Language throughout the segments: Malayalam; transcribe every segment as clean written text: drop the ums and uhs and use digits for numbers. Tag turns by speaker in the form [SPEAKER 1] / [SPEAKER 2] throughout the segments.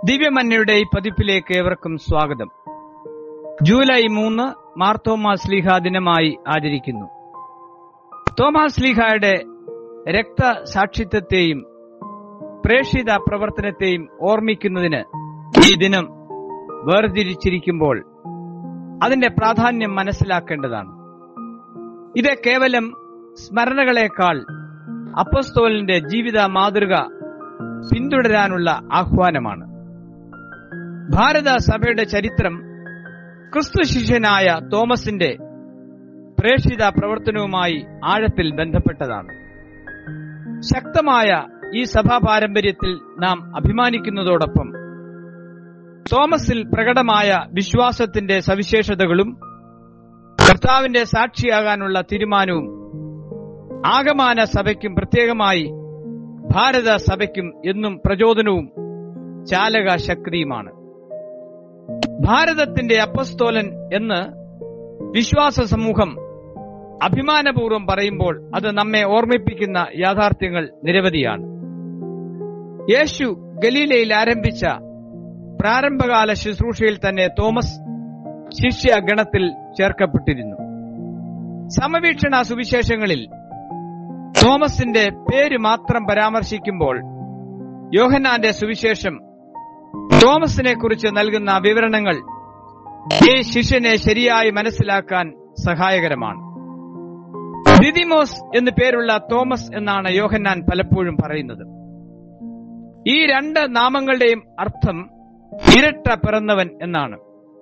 [SPEAKER 1] ദിവ്യമന്നയുടെ ഈ പതിപ്പിലേക്ക് ഏവർക്കും സ്വാഗതം. ജൂലൈ 3 മാർത്തോമാ ശ്ലീഹ ദിനമായി ആചരിക്കുന്നു. തോമാ ശ്ലീഹായുടെ രക്തസാക്ഷിത്വത്തെയും പ്രേക്ഷിത പ്രവർത്തനത്തെയും ഓർമ്മിക്കുന്നതിന് ഈ ദിനം വേർതിരിച്ചിരിക്കുമ്പോൾ അതിന്റെ പ്രാധാന്യം മനസ്സിലാക്കേണ്ടതാണ്. ഇത് കേവലം സ്മരണകളെക്കാൾ അപ്പോസ്തലന്റെ ജീവിത മാതൃക പിന്തുടരാനുള്ള ആഹ്വാനമാണ്. ഭാരത സഭയുടെ ചരിത്രം ക്രിസ്തു ശിഷ്യനായ തോമസിന്റെ പ്രേക്ഷിത പ്രവർത്തനവുമായി ആഴത്തിൽ ബന്ധപ്പെട്ടതാണ്. ശക്തമായ ഈ സഭാ പാരമ്പര്യത്തിൽ നാം അഭിമാനിക്കുന്നതോടൊപ്പം തോമസിൽ പ്രകടമായ വിശ്വാസത്തിന്റെ സവിശേഷതകളും കർത്താവിന്റെ സാക്ഷിയാകാനുള്ള തീരുമാനവും ആഗമന സഭയ്ക്കും പ്രത്യേകമായി ഭാരത സഭയ്ക്കും എന്നും പ്രചോദനവും ചാലക ശക്തിയുമാണ്. ഭാരതത്തിന്റെ അപ്പസ്തോലൻ എന്ന് വിശ്വാസ സമൂഹം അഭിമാനപൂർവ്വം പറയുമ്പോൾ അത് നമ്മെ ഓർമ്മിപ്പിക്കുന്ന യാഥാർത്ഥ്യങ്ങൾ നിരവധിയാണ്. യേശു ഗലീലയിൽ ആരംഭിച്ച പ്രാരംഭകാല ശുശ്രൂഷയിൽ തന്നെ തോമസ് ശിഷ്യ ഗണത്തിൽ ചേർക്കപ്പെട്ടിരുന്നു. സമവീക്ഷണ സുവിശേഷങ്ങളിൽ തോമസിന്റെ പേര് മാത്രം പരാമർശിക്കുമ്പോൾ യോഹന്നാന്റെ സുവിശേഷം തോമസിനെ കുറിച്ച് നൽകുന്ന വിവരണങ്ങൾ ഈ ശിഷ്യനെ ശരിയായി മനസ്സിലാക്കാൻ സഹായകരമാണ്. ദിദിമോസ് എന്നു പേരുള്ള തോമസ് എന്നാണ് യോഹന്നാൻ പലപ്പോഴും പറയുന്നത്. ഈ രണ്ട് നാമങ്ങളുടെയും അർത്ഥം ഇരട്ട പിറന്നവൻ എന്നാണ്.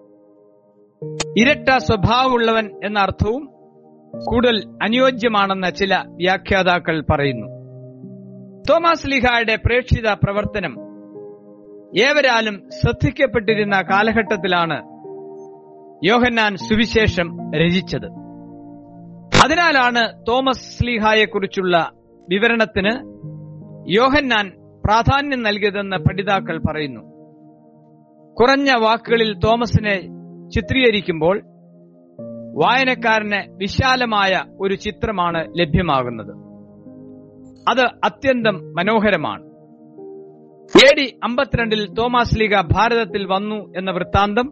[SPEAKER 1] ഇരട്ട സ്വഭാവമുള്ളവൻ എന്ന അർത്ഥവും കൂടുതൽ അനുയോജ്യമാണെന്ന് ചില വ്യാഖ്യാതാക്കൾ പറയുന്നു. തോമാ ശ്ലീഹായുടെ പ്രേക്ഷിത പ്രവർത്തനം ഏവരാലും ശ്രദ്ധിക്കപ്പെട്ടിരുന്ന കാലഘട്ടത്തിലാണ് യോഹന്നാൻ സുവിശേഷം രചിച്ചത്. അതിനാലാണ് തോമസ് ശ്ലീഹായെക്കുറിച്ചുള്ള വിവരണത്തിന് യോഹന്നാൻ പ്രാധാന്യം നൽകിയതെന്ന് പഠിതാക്കൾ പറയുന്നു. കുറഞ്ഞ വാക്കുകളിൽ തോമസിനെ ചിത്രീകരിക്കുമ്പോൾ വായനക്കാരന് വിശാലമായ ഒരു ചിത്രമാണ് ലഭ്യമാകുന്നത്. അത് അത്യന്തം മനോഹരമാണ്. AD 52 തോമാ ശ്ലീഹ ഭാരതത്തിൽ വന്നു എന്ന വൃത്താന്തം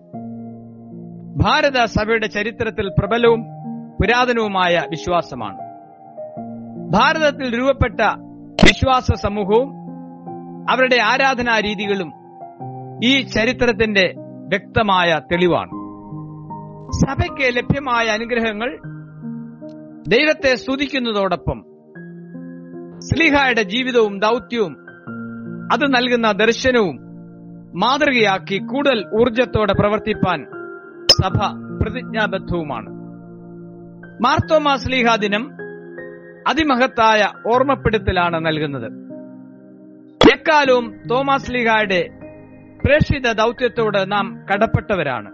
[SPEAKER 1] ഭാരത സഭയുടെ ചരിത്രത്തിൽ പ്രബലവും പുരാതനവുമായ വിശ്വാസമാണ്. ഭാരതത്തിൽ രൂപപ്പെട്ട വിശ്വാസ സമൂഹവും അവരുടെ ആരാധനാ രീതികളും ഈ ചരിത്രത്തിന്റെ വ്യക്തമായ തെളിവാണ്. സഭയ്ക്ക് ലഭ്യമായ അനുഗ്രഹങ്ങൾ ദൈവത്തെ സ്തുതിക്കുന്നതോടൊപ്പം ശ്ലീഹായുടെ ജീവിതവും ദൗത്യവും അത് നൽകുന്ന ദർശനവും മാതൃകയാക്കി കൂടുതൽ ഊർജത്തോടെ പ്രവർത്തിപ്പാൻ സഭ പ്രതിജ്ഞാബദ്ധവുമാണ്. മാർത്തോമാ ശ്ലീഹാ ദിനം അതിമഹത്തായ ഓർമ്മപ്പെടുത്തലാണ് നൽകുന്നത്. എക്കാലവും തോമാ ശ്ലീഹായുടെ പ്രേക്ഷിത ദൗത്യത്തോട് നാം കടപ്പെട്ടവരാണ്.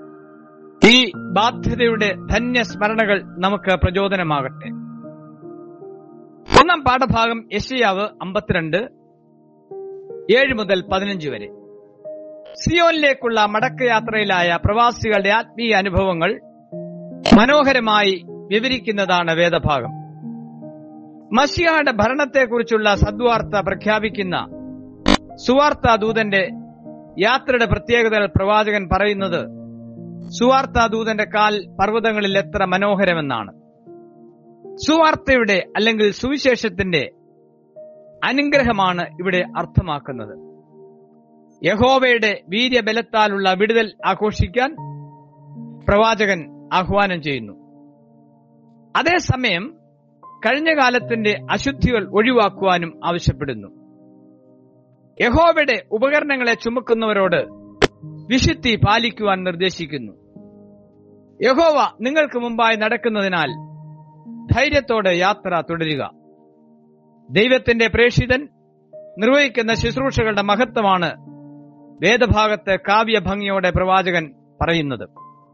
[SPEAKER 1] ഈ ബാധ്യതയുടെ ധന്യസ്മരണകൾ നമുക്ക് പ്രചോദനമാകട്ടെ. ഒന്നാം പാഠഭാഗം യെശയ്യാവ് 52 7 മുതൽ 15 വരെ. സിയോനിലേക്കുള്ള മടക്കയാത്രയിലായ പ്രവാസികളുടെ ആത്മീയ അനുഭവങ്ങൾ മനോഹരമായി വിവരിക്കുന്നതാണ് വേദഭാഗം. മശിഹായുടെ ഭരണത്തെക്കുറിച്ചുള്ള സദ്വാർത്ത പ്രഖ്യാപിക്കുന്ന സുവാർത്താദൂതന്റെ യാത്രയുടെ പ്രത്യേകതകൾ പ്രവാചകൻ പറയുന്നത് സുവാർത്താദൂതന്റെ കാൽ പർവ്വതങ്ങളിൽ എത്ര മനോഹരമെന്നാണ്. സുവാർത്തയുടെ അല്ലെങ്കിൽ സുവിശേഷത്തിന്റെ അനുഗ്രഹമാണ് ഇവിടെ അർത്ഥമാക്കുന്നത്. യഹോവയുടെ വീര്യബലത്താലുള്ള വിടുതൽ ആഘോഷിക്കാൻ പ്രവാചകൻ ആഹ്വാനം ചെയ്യുന്നു. അതേസമയം കഴിഞ്ഞ കാലത്തിന്റെ അശുദ്ധികൾ ഒഴിവാക്കുവാനും ആവശ്യപ്പെടുന്നു. യഹോവയുടെ ഉപകരണങ്ങളെ ചുമക്കുന്നവരോട് വിശുദ്ധി പാലിക്കുവാൻ നിർദ്ദേശിക്കുന്നു. യഹോവ നിങ്ങൾക്ക് മുമ്പായി നടക്കുന്നതിനാൽ ധൈര്യത്തോടെ യാത്ര തുടരുക. ദൈവത്തിന്റെ പ്രേക്ഷിതൻ നിർവഹിക്കുന്ന ശുശ്രൂഷകളുടെ മഹത്വമാണ് വേദഭാഗത്ത് കാവ്യഭംഗിയോടെ പ്രവാചകൻ പറയുന്നത്.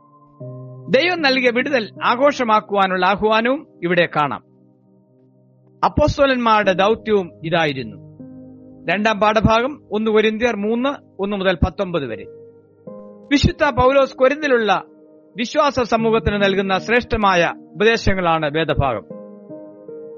[SPEAKER 1] ദൈവം നൽകിയ വിടുതൽ ആഘോഷമാക്കുവാനുള്ള ആഹ്വാനവും ഇവിടെ കാണാം. അപ്പോസ്തലന്മാരുടെ ദൗത്യവും ഇതായിരുന്നു. രണ്ടാം പാഠഭാഗം 1 കൊരിന്ത്യർ 3 1 മുതൽ 19 വരെ. വിശുദ്ധ പൗലോസ് കൊരിന്തിലുള്ള വിശ്വാസ സമൂഹത്തിന് നൽകുന്ന ശ്രേഷ്ഠമായ ഉപദേശങ്ങളാണ് വേദഭാഗം.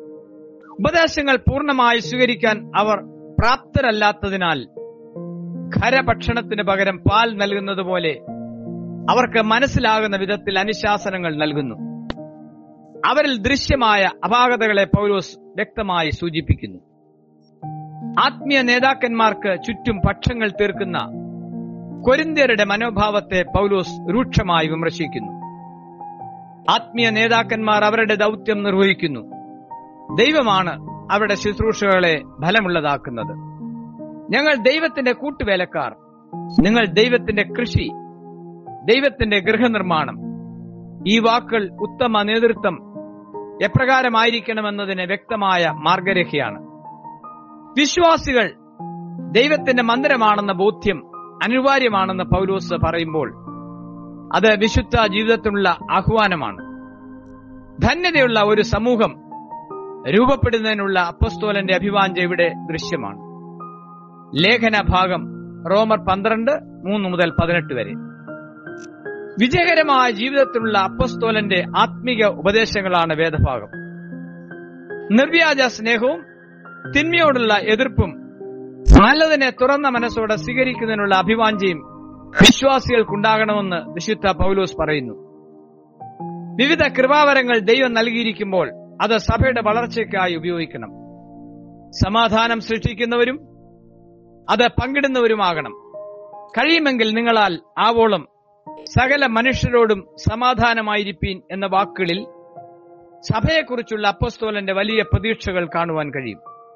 [SPEAKER 1] ഉപദേശങ്ങൾ പൂർണ്ണമായി സ്വീകരിക്കാൻ അവർ പ്രാപ്തരല്ലാത്തതിനാൽ ഖരഭക്ഷണത്തിന് പകരം പാൽ നൽകുന്നത് പോലെ അവർക്ക് മനസ്സിലാകുന്ന വിധത്തിൽ അനുശാസനങ്ങൾ നൽകുന്നു. അവരിൽ ദൃശ്യമായ അപാകതകളെ പൗലോസ് വ്യക്തമായി സൂചിപ്പിക്കുന്നു. ആത്മീയ നേതാക്കന്മാർക്ക് ചുറ്റും പക്ഷങ്ങൾ തീർക്കുന്ന കൊരിന്ത്യരുടെ മനോഭാവത്തെ പൗലോസ് രൂക്ഷമായി വിമർശിക്കുന്നു. ആത്മീയ നേതാക്കന്മാർ അവരുടെ ദൗത്യം നിർവഹിക്കുന്നു. ദൈവമാണ് അവരുടെ ശുശ്രൂഷകളെ ഫലമുള്ളതാക്കുന്നത്. ഞങ്ങൾ ദൈവത്തിന്റെ കൂട്ടുവേലക്കാർ, നിങ്ങൾ ദൈവത്തിന്റെ കൃഷി, ദൈവത്തിന്റെ ഗൃഹനിർമ്മാണം. ഈ വാക്കുകൾ ഉത്തമ നേതൃത്വം എപ്രകാരമായിരിക്കണമെന്നതിന് വ്യക്തമായ മാർഗരേഖയാണ്. വിശ്വാസികൾ ദൈവത്തിന്റെ മന്ദിരമാണെന്ന ബോധ്യം അനിവാര്യമാണെന്ന് പൗലോസ് പറയുമ്പോൾ അത് വിശുദ്ധ ജീവിതത്തിനുള്ള ആഹ്വാനമാണ്. ധന്യതയുള്ള ഒരു സമൂഹം രൂപപ്പെടുന്നതിനുള്ള അപ്പോസ്തലന്റെ അഭിവാഞ്ച ഇവിടെ ദൃശ്യമാണ്. ലേഖന ഭാഗം റോമർ 12:3-18 വരെ. വിജയകരമായ ജീവിതത്തിലുള്ള അപ്പോസ്തലന്റെ ആത്മീക ഉപദേശങ്ങളാണ് വേദഭാഗം. നിർവ്യാജ സ്നേഹവും തിന്മയോടുള്ള എതിർപ്പും നല്ലതിനെ തുറന്ന മനസ്സോടെ സ്വീകരിക്കുന്നതിനുള്ള അഭിവാഞ്ചയും വിശ്വാസികൾക്കുണ്ടാകണമെന്ന് വിശുദ്ധ പൗലോസ് പറയുന്നു. വിവിധ കൃപാവരങ്ങൾ ദൈവം നൽകിയിരിക്കുമ്പോൾ അത് സഭയുടെ വളർച്ചയ്ക്കായി ഉപയോഗിക്കണം. സമാധാനം സൃഷ്ടിക്കുന്നവരും അത് പങ്കിടുന്നവരുമാകണം. കഴിയുമെങ്കിൽ നിങ്ങളാൽ ആവോളം സകല മനുഷ്യരോടും സമാധാനമായിരിപ്പീൻ എന്ന വാക്കുകളിൽ സഭയെക്കുറിച്ചുള്ള അപ്പോസ്തലന്റെ വലിയ പ്രതീക്ഷകൾ കാണുവാൻ കഴിയും.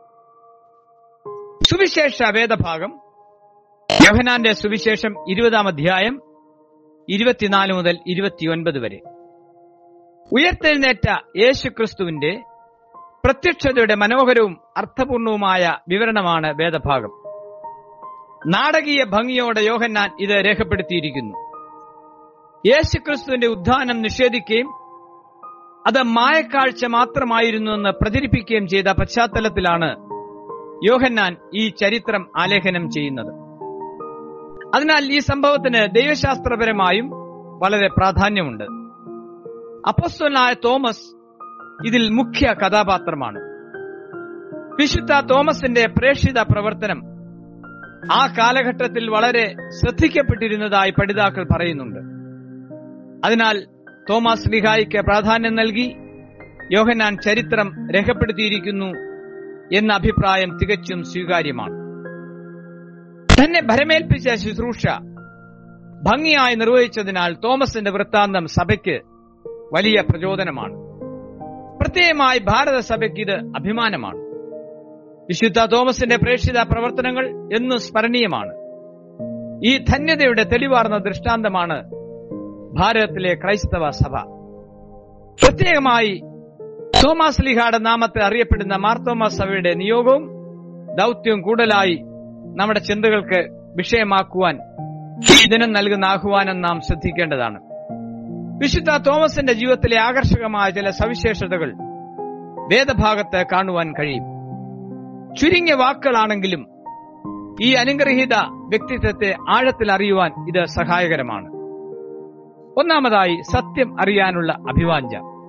[SPEAKER 1] സുവിശേഷ വേദഭാഗം യോഹന്നാന്റെ സുവിശേഷം 20-ാം അധ്യായം 24-29 വരെ. ഉയർത്തെഴുന്നേറ്റ യേശുക്രിസ്തുവിന്റെ പ്രത്യക്ഷതയുടെ മനോഹരവും അർത്ഥപൂർണവുമായ വിവരണമാണ് വേദഭാഗം. നാടകീയ ഭംഗിയോടെ യോഹന്നാൻ ഇത് രേഖപ്പെടുത്തിയിരിക്കുന്നു. യേശുക്രിസ്തുവിന്റെ ഉത്ഥാനം നിഷേധിക്കുകയും അത് മായക്കാഴ്ച മാത്രമായിരുന്നുവെന്ന് പ്രചരിപ്പിക്കുകയും ചെയ്ത പശ്ചാത്തലത്തിലാണ് യോഹന്നാൻ ഈ ചരിത്രം ആലേഖനം ചെയ്യുന്നത്. അതിനാൽ ഈ സംഭവത്തിന് ദൈവശാസ്ത്രപരമായും വളരെ പ്രാധാന്യമുണ്ട്. അപ്പോസ്തലനായ തോമസ് ഇതിൽ മുഖ്യ കഥാപാത്രമാണ്. വിശുദ്ധ തോമസിന്റെ പ്രേക്ഷിത പ്രവർത്തനം ആ കാലഘട്ടത്തിൽ വളരെ ശ്രദ്ധിക്കപ്പെട്ടിരുന്നതായി പഠിതാക്കൾ പറയുന്നുണ്ട്. അതിനാൽ തോമസ് ശ്ലീഹായ്ക്ക് പ്രാധാന്യം നൽകി യോഹന്നാൻ ചരിത്രം രേഖപ്പെടുത്തിയിരിക്കുന്നു എന്ന അഭിപ്രായം തികച്ചും സ്വീകാര്യമാണ്. തന്നെ ഭരമേൽപ്പിച്ച ശുശ്രൂഷ ഭംഗിയായി നിർവഹിച്ചതിനാൽ തോമസിന്റെ വൃത്താന്തം സഭയ്ക്ക് വലിയ പ്രചോദനമാണ്. പ്രത്യേകമായി ഭാരത സഭയ്ക്ക് ഇത് അഭിമാനമാണ്. വിശുദ്ധ തോമസിന്റെ പ്രേക്ഷിത പ്രവർത്തനങ്ങൾ എന്നും സ്മരണീയമാണ്. ഈ ധന്യതയുടെ തെളിവാർന്ന ദൃഷ്ടാന്തമാണ് ഭാരതത്തിലെ ക്രൈസ്തവ സഭ. പ്രത്യേകമായി തോമാസ് ശ്ലീഹായുടെ നാമത്തിൽ അറിയപ്പെടുന്ന മാർത്തോമാ സഭയുടെ നിയോഗവും ദൗത്യവും കൂടുതലായി നമ്മുടെ ചിന്തകൾക്ക് വിഷയമാക്കുവാൻ ഈ ദിനം നൽകുന്ന ആഹ്വാനം നാം ശ്രദ്ധിക്കേണ്ടതാണ്. വിശുദ്ധ തോമസിന്റെ ജീവിതത്തിലെ ആകർഷകമായ ചില സവിശേഷതകൾ വേദഭാഗത്ത് കാണുവാൻ കഴിയും. ചുരുങ്ങിയ വാക്കുകളാണെങ്കിലും ഈ അനുഗ്രഹീത വ്യക്തിത്വത്തെ ആഴത്തിൽ അറിയുവാൻ ഇത് സഹായകരമാണ്. ഒന്നാമതായി, സത്യം അറിയാനുള്ള അഭിവാഞ്ച.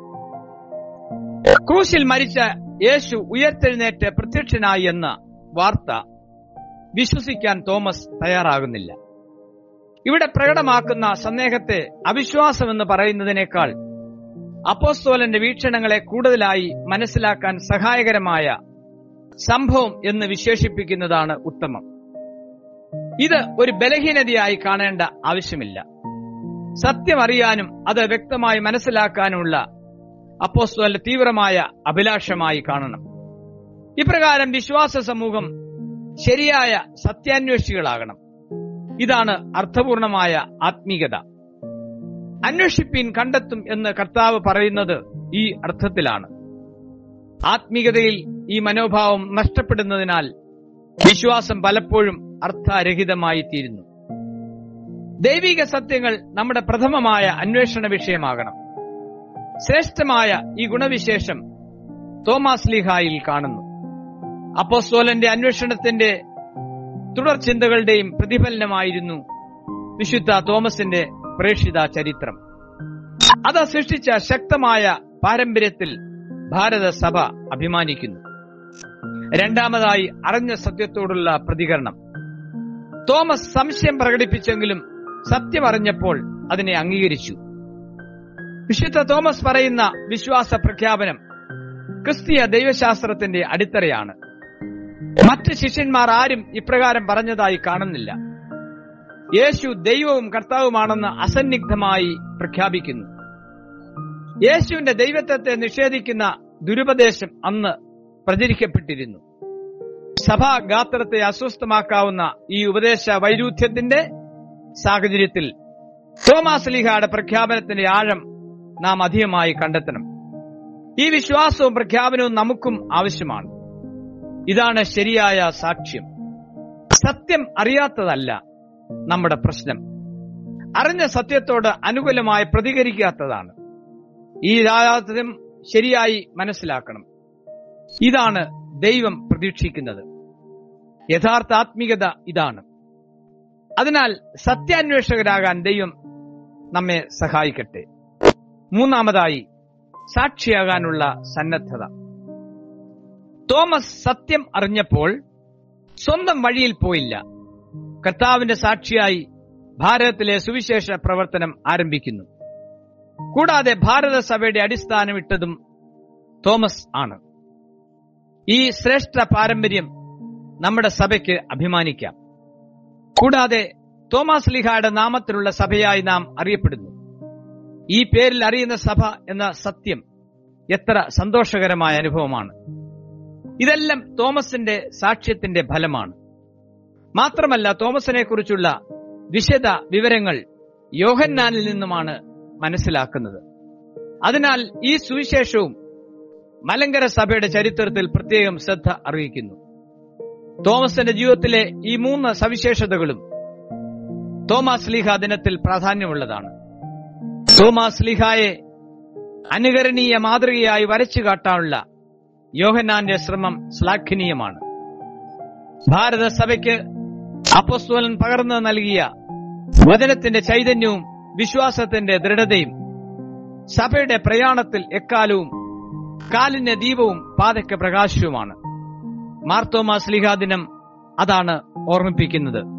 [SPEAKER 1] ക്രൂശിൽ മരിച്ച യേശു ഉയർത്തെഴുന്നേറ്റ് പ്രത്യക്ഷനായി എന്ന വാർത്ത വിശ്വസിക്കാൻ തോമസ് തയ്യാറാകുന്നില്ല. ഇവിടെ പ്രകടമാക്കുന്ന സന്ദേഹത്തെ അവിശ്വാസമെന്ന് പറയുന്നതിനേക്കാൾ അപ്പോസ്തലന്റെ വീക്ഷണങ്ങളെ കൂടുതലായി മനസ്സിലാക്കാൻ സഹായകരമായ സംഭവം എന്ന് വിശേഷിപ്പിക്കുന്നതാണ് ഉത്തമം. ഇത് ഒരു ബലഹീനതയായി കാണേണ്ട ആവശ്യമില്ല. സത്യം അറിയാനും അത് വ്യക്തമായി മനസ്സിലാക്കാനുമുള്ള അപ്പോസ്തലന്റെ തീവ്രമായ അഭിലാഷമായി കാണണം. ഇപ്രകാരം വിശ്വാസ സമൂഹം ശരിയായ സത്യാന്വേഷികളാകണം. ഇതാണ് അർത്ഥപൂർണമായ ആത്മീയത. അന്വേഷിപ്പീൻ കണ്ടെത്തും എന്ന് കർത്താവ് പറയുന്നത് ഈ അർത്ഥത്തിലാണ്. ആത്മീയതയിൽ ഈ മനോഭാവം നഷ്ടപ്പെടുന്നതിനാൽ വിശ്വാസം പലപ്പോഴും അർത്ഥരഹിതമായി തീരുന്നു. ദൈവിക സത്യങ്ങൾ നമ്മുടെ പ്രഥമമായ അന്വേഷണ വിഷയമാകണം. ശ്രേഷ്ഠമായ ഈ ഗുണവിശേഷം തോമാസ് ശ്ലീഹായിൽ കാണുന്നു. അപ്പോസ്തലന്റെ അന്വേഷണത്തിന്റെ തുടർ ചിന്തകളുടെയും പ്രതിഫലനമായിരുന്നു വിശുദ്ധ തോമസിന്റെ പ്രേക്ഷിത ചരിത്രം. അത് സൃഷ്ടിച്ച ശക്തമായ പാരമ്പര്യത്തിൽ ഭാരത സഭ അഭിമാനിക്കുന്നു. രണ്ടാമതായി, അറിഞ്ഞ സത്യത്തോടുള്ള പ്രതികരണം. തോമസ് സംശയം പ്രകടിപ്പിച്ചെങ്കിലും സത്യമറിഞ്ഞപ്പോൾ അതിനെ അംഗീകരിച്ചു. വിശുദ്ധ തോമസ് പറയുന്ന വിശ്വാസ പ്രഖ്യാപനം ക്രിസ്തീയ ദൈവശാസ്ത്രത്തിന്റെ അടിത്തറയാണ്. മറ്റ് ശിഷ്യന്മാർ ആരും ഇപ്രകാരം പറഞ്ഞതായി കാണുന്നില്ല. യേശു ദൈവവും കർത്താവുമാണെന്ന് അസന്നിഗ്ധമായി പ്രഖ്യാപിക്കുന്നു. യേശുവിന്റെ ദൈവത്വത്തെ നിഷേധിക്കുന്ന ദുരുപദേശം അന്ന് പ്രചരിക്കപ്പെട്ടിരുന്നു. സഭാഗാത്രത്തെ അസ്വസ്ഥമാക്കാവുന്ന ഈ ഉപദേശ വൈരുദ്ധ്യത്തിന്റെ സാഹചര്യത്തിൽ തോമാസ് ലീഹയുടെ പ്രഖ്യാപനത്തിന്റെ ആഴം നാം അധികമായി കണ്ടെത്തണം. ഈ വിശ്വാസവും പ്രഖ്യാപനവും നമുക്കും ആവശ്യമാണ്. ഇതാണ് ശരിയായ സാക്ഷ്യം. സത്യം അറിയാത്തതല്ല നമ്മുടെ പ്രശ്നം, അറിഞ്ഞ സത്യത്തോട് അനുകൂലമായി പ്രതികരിക്കാത്തതാണ്. ഈ യാഥാർത്ഥ്യം ശരിയായി മനസ്സിലാക്കണം. ഇതാണ് ദൈവം പ്രതീക്ഷിക്കുന്നത്. യഥാർത്ഥ ആത്മീയത ഇതാണ്. അതിനാൽ സത്യാന്വേഷകരാകാൻ ദൈവം നമ്മെ സഹായിക്കട്ടെ. മൂന്നാമതായി, സാക്ഷിയാകാനുള്ള സന്നദ്ധത. തോമസ് സത്യം അറിഞ്ഞപ്പോൾ സ്വന്തം വഴിയിൽ പോയില്ല. കർത്താവിന്റെ സാക്ഷിയായി ഭാരതത്തിലെ സുവിശേഷ പ്രവർത്തനം ആരംഭിക്കുന്നു. കൂടാതെ ഭാരത സഭയുടെ അടിസ്ഥാനമിട്ടതും തോമസ് ആണ്. ഈ ശ്രേഷ്ഠ പാരമ്പര്യം നമ്മുടെ സഭയ്ക്ക് അഭിമാനിക്കാം. കൂടാതെ തോമസ് ലീഹയുടെ നാമത്തിലുള്ള സഭയായി നാം അറിയപ്പെടുന്നു. ഈ പേരിൽ അറിയുന്ന സഭ എന്ന സത്യം എത്ര സന്തോഷകരമായ അനുഭവമാണ്. ഇതെല്ലാം തോമസിന്റെ സാക്ഷ്യത്തിന്റെ ഫലമാണ്. മാത്രമല്ല, തോമസിനെ കുറിച്ചുള്ള വിശദ വിവരങ്ങൾ യോഹന്നാനിൽ നിന്നുമാണ് മനസ്സിലാക്കുന്നത്. അതിനാൽ ഈ സുവിശേഷവും മലങ്കര സഭയുടെ ചരിത്രത്തിൽ പ്രത്യേകം ശ്രദ്ധ അറിയിക്കുന്നു. തോമസിന്റെ ജീവിതത്തിലെ ഈ 3 സവിശേഷതകളും തോമാസ് ലീഹ ദിനത്തിൽ പ്രാധാന്യമുള്ളതാണ്. തോമാസ് ലീഹായെ അനുകരണീയ മാതൃകയായി വരച്ചു കാട്ടാനുള്ള യോഹന്നാന്റെ ശ്രമം ശ്ലാഘനീയമാണ്. ഭാരത സഭയ്ക്ക് അപ്പോസ്തലൻ പകർന്നു നൽകിയ വചനത്തിന്റെ ചൈതന്യവും വിശ്വാസത്തിന്റെ ദൃഢതയും സഭയുടെ പ്രയാണത്തിൽ എക്കാലവും കാലിന് ദീപവും പാതയ്ക്ക് പ്രകാശവുമാണ്. മാർത്തോമാ ശ്ലീഹാ ദിനം അതാണ് ഓർമ്മിപ്പിക്കുന്നത്.